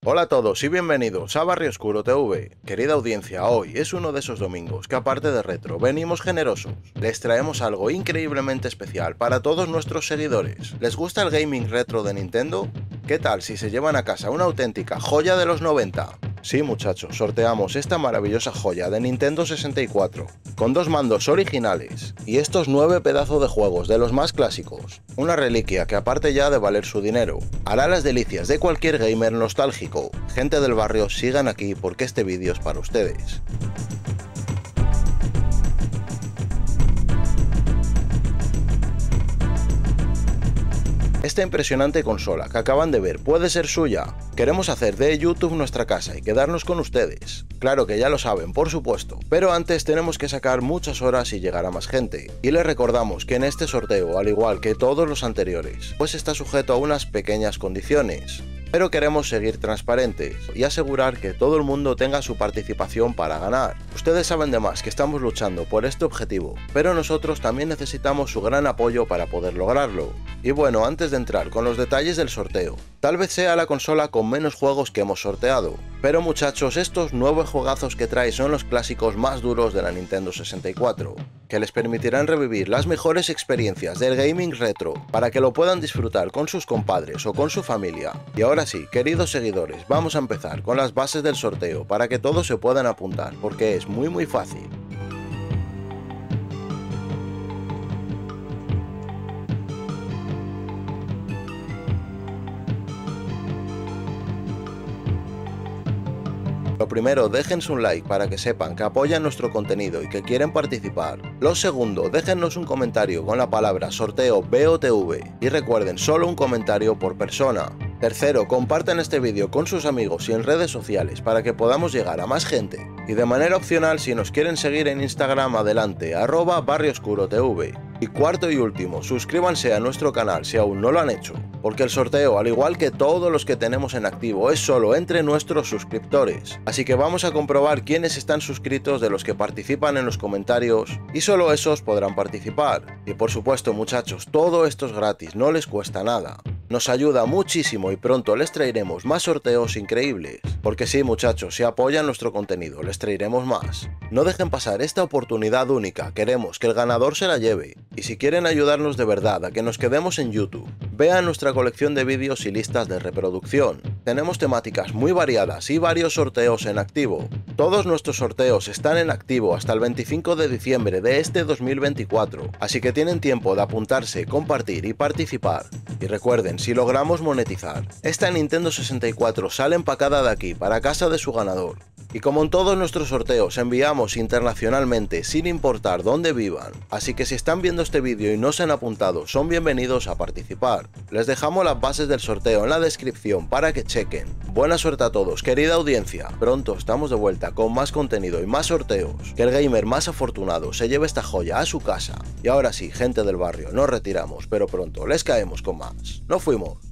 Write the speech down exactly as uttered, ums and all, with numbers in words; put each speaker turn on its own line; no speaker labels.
Hola a todos y bienvenidos a Barrio Oscuro T V. Querida audiencia, hoy es uno de esos domingos que aparte de retro venimos generosos. Les traemos algo increíblemente especial para todos nuestros seguidores. ¿Les gusta el gaming retro de Nintendo? ¿Qué tal si se llevan a casa una auténtica joya de los noventa? Sí muchachos, sorteamos esta maravillosa joya de Nintendo sesenta y cuatro, con dos mandos originales y estos nueve pedazos de juegos de los más clásicos. Una reliquia que aparte ya de valer su dinero, hará las delicias de cualquier gamer nostálgico. Gente del barrio, sigan aquí porque este vídeo es para ustedes. Esta impresionante consola que acaban de ver puede ser suya. Queremos hacer de YouTube nuestra casa y quedarnos con ustedes. Claro que ya lo saben, por supuesto, pero antes tenemos que sacar muchas horas y llegar a más gente. Y les recordamos que en este sorteo, al igual que todos los anteriores, pues está sujeto a unas pequeñas condiciones. Pero queremos seguir transparentes y asegurar que todo el mundo tenga su participación para ganar. Ustedes saben de más que estamos luchando por este objetivo, pero nosotros también necesitamos su gran apoyo para poder lograrlo. Y bueno, antes de entrar con los detalles del sorteo, tal vez sea la consola con menos juegos que hemos sorteado, pero muchachos, estos nuevos juegazos que trae son los clásicos más duros de la Nintendo sesenta y cuatro, que les permitirán revivir las mejores experiencias del gaming retro para que lo puedan disfrutar con sus compadres o con su familia. Y ahora sí, queridos seguidores, vamos a empezar con las bases del sorteo para que todos se puedan apuntar, porque es muy muy fácil. Lo primero, déjense un like para que sepan que apoyan nuestro contenido y que quieren participar. Lo segundo, déjennos un comentario con la palabra sorteo B O T V y recuerden, solo un comentario por persona. Tercero, compartan este vídeo con sus amigos y en redes sociales para que podamos llegar a más gente. Y de manera opcional, si nos quieren seguir en Instagram, adelante, arroba Barrio Oscuro T V. Y cuarto y último, suscríbanse a nuestro canal si aún no lo han hecho, porque el sorteo, al igual que todos los que tenemos en activo, es solo entre nuestros suscriptores. Así que vamos a comprobar quiénes están suscritos de los que participan en los comentarios, y solo esos podrán participar. Y por supuesto muchachos, todo esto es gratis, no les cuesta nada. Nos ayuda muchísimo y pronto les traeremos más sorteos increíbles. Porque sí muchachos, si apoyan nuestro contenido, les traeremos más. No dejen pasar esta oportunidad única, queremos que el ganador se la lleve. Y si quieren ayudarnos de verdad a que nos quedemos en YouTube, vean nuestra colección de vídeos y listas de reproducción. Tenemos temáticas muy variadas y varios sorteos en activo. Todos nuestros sorteos están en activo hasta el veinticinco de diciembre de este dos mil veinticuatro, así que tienen tiempo de apuntarse, compartir y participar. Y recuerden, si logramos monetizar, esta Nintendo sesenta y cuatro sale empacada de aquí para casa de su ganador. Y como en todos nuestros sorteos enviamos internacionalmente sin importar dónde vivan, así que si están viendo este vídeo y no se han apuntado, son bienvenidos a participar. Les dejamos las bases del sorteo en la descripción para que chequen. Buena suerte a todos, querida audiencia. Pronto estamos de vuelta con más contenido y más sorteos. Que el gamer más afortunado se lleve esta joya a su casa. Y ahora sí, gente del barrio, nos retiramos, pero pronto les caemos con más. ¡Nos fuimos!